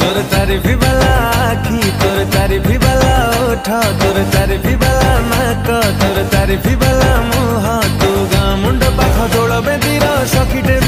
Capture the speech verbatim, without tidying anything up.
तोर तारीफ वाला आखी तोर तारीफ वाला ओठ तोर तारीफ वाला नाक तोर तारीफ वाला मुह तू गाँ मुंड पाख दोल बेदीर सखीटे